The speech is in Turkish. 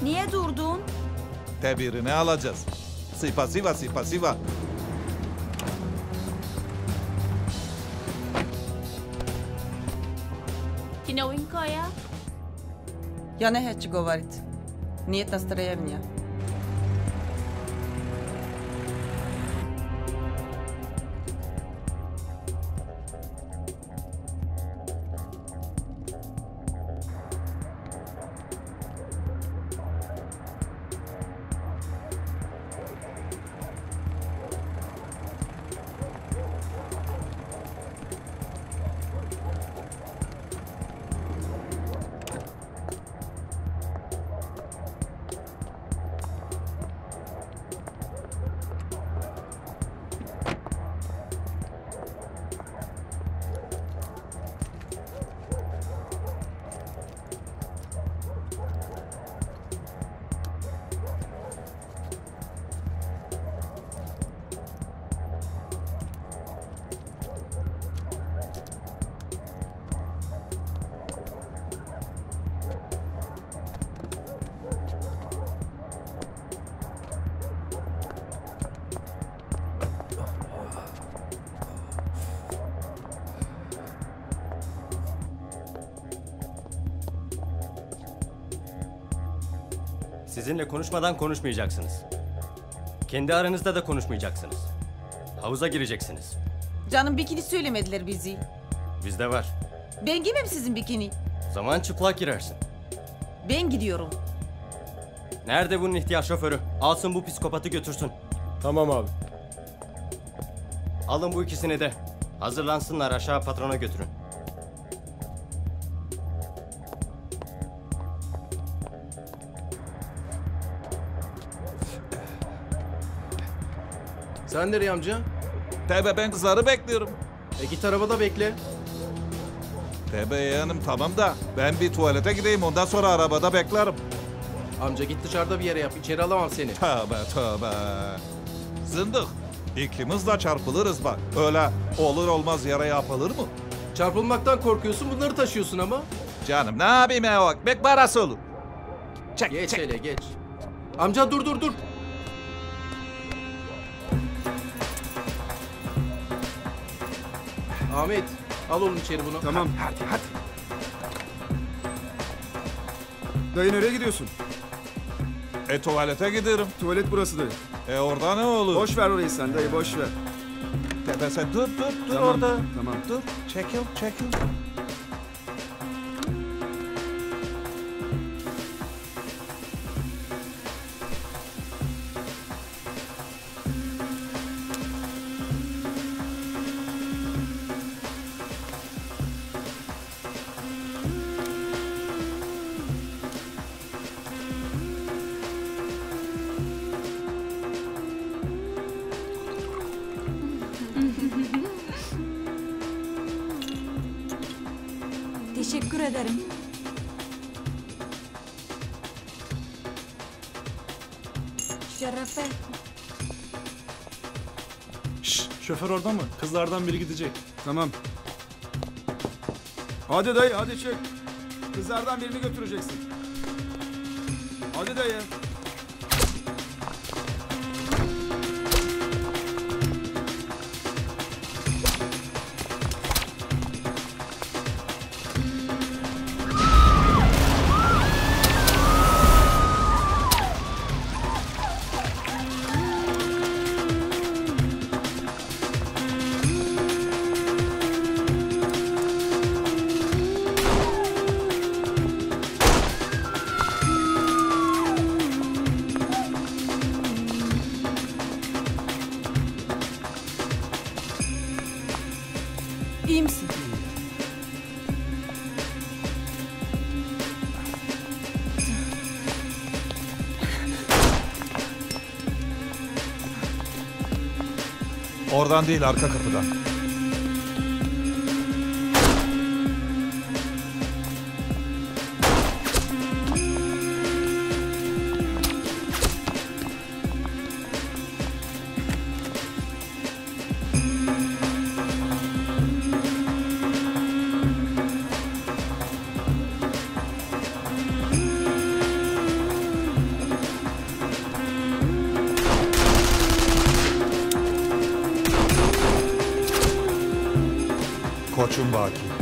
Niye durdun? Tebirini alacağız. Spasiba, spasiba. Ti novinkoja? Ja neću govorit. Nije ta strevnja. Sizinle konuşmadan konuşmayacaksınız. Kendi aranızda da konuşmayacaksınız. Havuza gireceksiniz. Canım bikini söylemediler bizi. Bizde var. Ben giymem sizin bikini. Zaman çıplak girersin. Ben gidiyorum. Nerede bunun ihtiyar şoförü? Alsın bu psikopatı götürsün. Tamam abi. Alın bu ikisini de. Hazırlansınlar, aşağı patrona götürün. Sen nereye amca? Tebe ben kızları bekliyorum. Git arabada bekle. Tebe yeğenim tamam da ben bir tuvalete gideyim ondan sonra arabada beklerim. Amca git dışarıda bir yere yap. İçeri alamam seni. Tövbe tövbe. Zındık. İkimiz de çarpılırız bak. Öyle olur olmaz yere yapılır mı? Çarpılmaktan korkuyorsun, bunları taşıyorsun ama. Canım ne yapayım ya bak. Bek parası olur. Çek Geç çek. hele geç. Amca dur. Ahmet, al oğlum içeri bunu. Tamam. Hadi. Dayı nereye gidiyorsun? Tuvalete giderim. Tuvalet burası dayı. Orada ne olur? Boş ver orayı sen dayı, boş ver. Tebe sen dur Tamam, orada. tamam. Dur. Çekil. Teşekkür ederim. Şerefe. Şşş, şoför orada mı? Kızlardan biri gidecek. Tamam. Hadi dayı, hadi çık. Kızlardan birini götüreceksin. Hadi dayı. İyi misin? Oradan değil arka kapıdan. Koçum Baki.